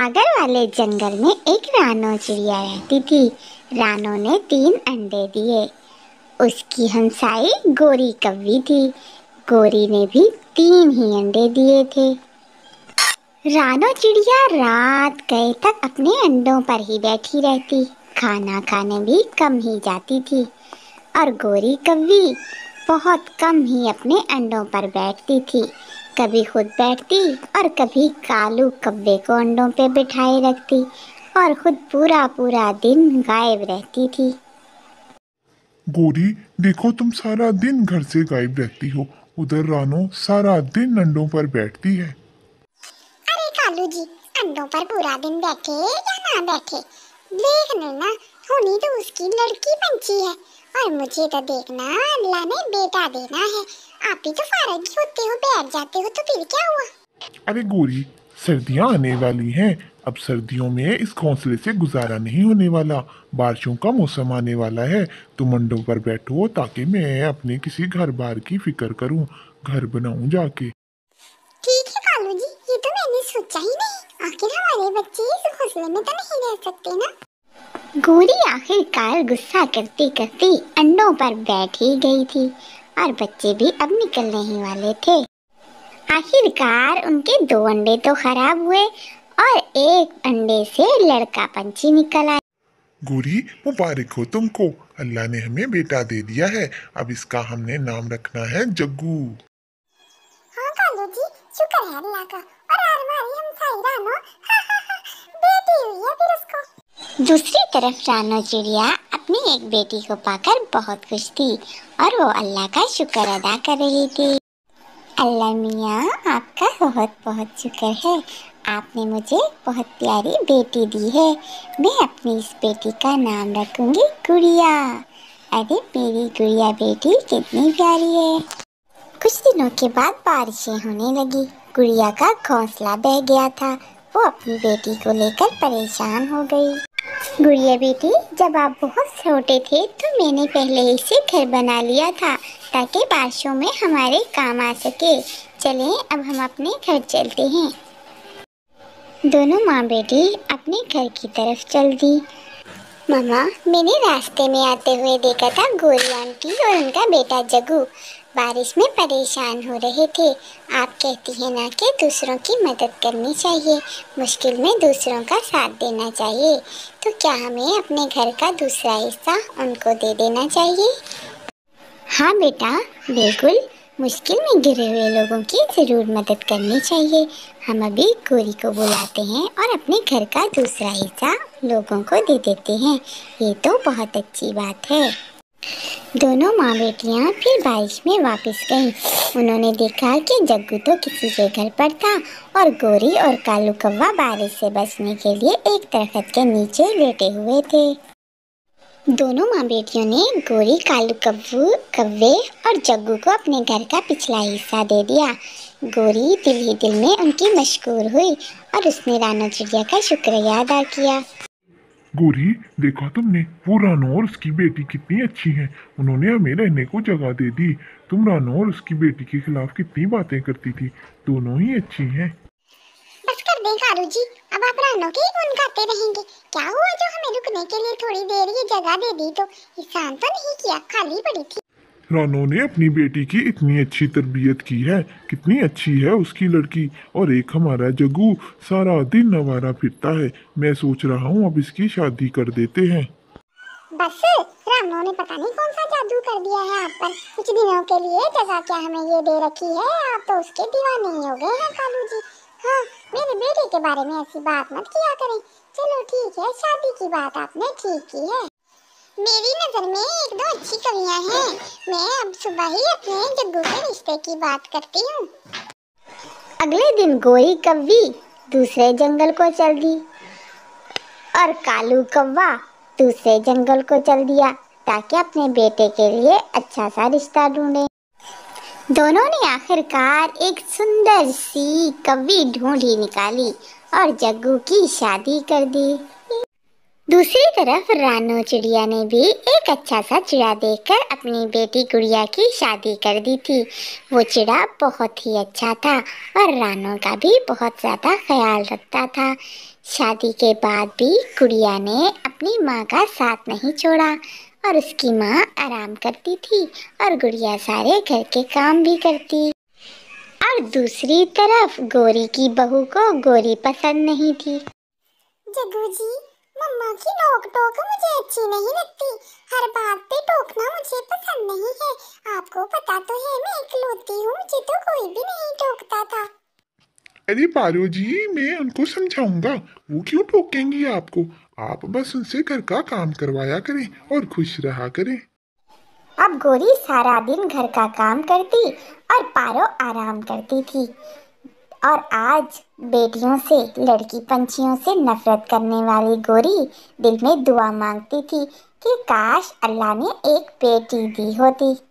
सागर वाले जंगल में एक रानो चिड़िया रहती थी। रानो ने 3 अंडे दिए। उसकी हमसाई गोरी कौवी थी। गोरी ने भी 3 ही अंडे दिए थे। रानो चिड़िया रात गए तक अपने अंडों पर ही बैठी रहती, खाना खाने भी कम ही जाती थी। और गोरी कौवी बहुत कम ही अपने अंडों पर बैठती थी। कभी खुद बैठती और कभी कालू कौवे को अंडों पे बिठाए रखती और खुद पूरा पूरा दिन गायब रहती थी। गोरी, देखो तुम सारा दिन घर से गायब रहती हो। उधर रानो सारा दिन अंडों पर बैठती है। अरे कालू जी, अंडों पर पूरा दिन बैठे या ना बैठे, देख लेना, होनी तो उसकी लड़की पंछी है और मुझे तो देखना अल्लाह ने बेटा देना है। आप ही तो फारग ही होते हो, बैठ जाते हो, तो फिर क्या हुआ? अरे गोरी, सर्दियां आने वाली हैं। अब सर्दियों में इस घोंसले से गुजारा नहीं होने वाला। बारिशों का मौसम आने वाला है। तुम अंडों पर बैठो ताकि मैं अपने किसी घर बार की फिक्र करूं, घर बनाऊं जाके। ठीक है कालू जी, ये तो मैंने सोचा ही नहीं। आखिर हमारे बच्चे इस घोंसले में तो नहीं रह सकते ना। गोरी आखिरकार गुस्सा करती करती अंडों पर बैठ ही गई थी और बच्चे भी अब निकलने ही वाले थे। आखिरकार उनके 2 अंडे तो खराब हुए और एक अंडे से लड़का पंछी निकल आया। गोरी, मुबारक हो तुमको, अल्लाह ने हमें बेटा दे दिया है। अब इसका हमने नाम रखना है जग्गू। हाँ कालू जी, शुक्र है अल्लाह का। और हमारी हमसाई रानो बेटी हुई है फिर उसको। दूसरी तरफ रानो चिड़िया अपनी एक बेटी को पाकर बहुत खुश थी और वो अल्लाह का शुक्र अदा कर रही थी। अल्लाह मियाँ, आपका बहुत बहुत शुक्र है। आपने मुझे बहुत प्यारी बेटी दी है। मैं अपनी इस बेटी का नाम रखूंगी गुड़िया। अरे मेरी गुड़िया बेटी कितनी प्यारी है। कुछ दिनों के बाद बारिशें होने लगी। गुड़िया का घोंसला बह गया था। वो अपनी बेटी को लेकर परेशान हो गई। गुड़िया बेटी, जब आप बहुत छोटे थे तो मैंने पहले ही से घर बना लिया था ताकि बारिशों में हमारे काम आ सके। चलें, अब हम अपने घर चलते हैं। दोनों माँ बेटी अपने घर की तरफ चल दी। मामा, मैंने रास्ते में आते हुए देखा था गोरी आंटी और उनका बेटा जग्गू बारिश में परेशान हो रहे थे। आप कहती हैं ना कि दूसरों की मदद करनी चाहिए, मुश्किल में दूसरों का साथ देना चाहिए। तो क्या हमें अपने घर का दूसरा हिस्सा उनको दे देना चाहिए? हाँ बेटा, बिल्कुल। मुश्किल में गिरे हुए लोगों की ज़रूर मदद करनी चाहिए। हम अभी गोरी को बुलाते हैं और अपने घर का दूसरा हिस्सा लोगों को दे देते हैं। ये तो बहुत अच्छी बात है। दोनों माँ बेटियाँ फिर बारिश में वापस गईं। उन्होंने देखा कि जग्गू तो किसी के घर पर था और गोरी और कालू कौवा बारिश से बचने के लिए एक दरख्त के नीचे लेटे हुए थे। दोनों माँ बेटियों ने गोरी, कालू कौवे और जग्गू को अपने घर का पिछला हिस्सा दे दिया। गोरी दिल ही दिल में उनकी मशकूर हुई और उसने रानो चिड़िया का शुक्रिया अदा किया। गोरी, देखा तुमने, वो रानो और उसकी बेटी कितनी अच्छी हैं। उन्होंने हमें रहने को जगह दे दी। तुम रानो और उसकी बेटी के खिलाफ कितनी बातें करती थी। दोनों ही अच्छी हैं। बस कर दें कालू जी, अब आप रानो के ही गुण गाते रहेंगे। क्या हुआ जो हमें रुकने के लिए थोड़ी देर ये जगह दे दी? तो एहसान तो नहीं किया, खाली पड़ी थी। रानो ने अपनी बेटी की इतनी अच्छी तरबियत की है। कितनी अच्छी है उसकी लड़की। और एक हमारा जग्गू सारा दिन आवारा फिरता है। मैं सोच रहा हूँ अब इसकी शादी कर देते हैं। बस, रानो ने पता नहीं कौन सा जादू कर दिया है आप पर। कुछ दिनों के लिए जगह क्या हमें ये दे रखी है, आप तो उसके दीवाने ही हो गए हैं कालू जी। हाँ, मेरे बेटे के बारे में ऐसी बात मत किया करें। चलो ठीक है, शादी की बात आपने ठीक की है। मेरी नजर में 1-2 अच्छी कवियां हैं। मैं अब सुबह ही अपने जग्गू के रिश्ते की बात करती हूँ। अगले दिन गोरी कौवी दूसरे जंगल को चल दी और कालू कौवा दूसरे जंगल को चल दिया ताकि अपने बेटे के लिए अच्छा सा रिश्ता ढूंढे। दोनों ने आखिरकार एक सुंदर सी कौवी ढूंढ ही निकाली और जग्गू की शादी कर दी। दूसरी तरफ रानो चिड़िया ने भी एक अच्छा सा चिड़ा देखकर अपनी बेटी गुड़िया की शादी कर दी थी। वो चिड़ा बहुत ही अच्छा था और रानो का भी बहुत ज़्यादा ख्याल रखता था। शादी के बाद भी गुड़िया ने अपनी माँ का साथ नहीं छोड़ा और उसकी माँ आराम करती थी और गुड़िया सारे घर के काम भी करती। और दूसरी तरफ गोरी की बहू को गोरी पसंद नहीं थी। जग्गू जी, मम्मा की नोक टोक मुझे अच्छी नहीं लगती। हर बात पे टोकना मुझे पसंद नहीं है। आपको पता तो है मैं इकलौती हूँ, मुझे तो कोई भी नहीं टोकता था। अरे पारो जी, मैं उनको समझाऊंगा, वो क्यों टोकेंगी आपको। आप बस उनसे घर का काम करवाया करें और खुश रहा करें। अब गोरी सारा दिन घर का काम करती और पारो आराम करती थी। और आज बेटियों से, लड़की पंछियों से नफरत करने वाली गोरी दिल में दुआ मांगती थी कि काश अल्लाह ने एक बेटी दी होती।